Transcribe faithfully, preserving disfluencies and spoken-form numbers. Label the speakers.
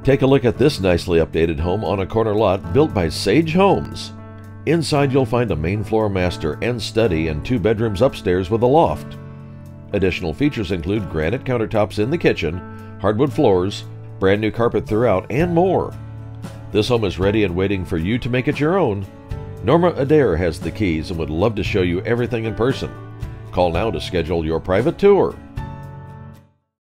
Speaker 1: Take a look at this nicely updated home on a corner lot built by Sage Homes. Inside you'll find a main floor master and study and two bedrooms upstairs with a loft. Additional features include granite countertops in the kitchen, hardwood floors, brand new carpet throughout, and more. This home is ready and waiting for you to make it your own. Norma Adair has the keys and would love to show you everything in person. Call now to schedule your private tour.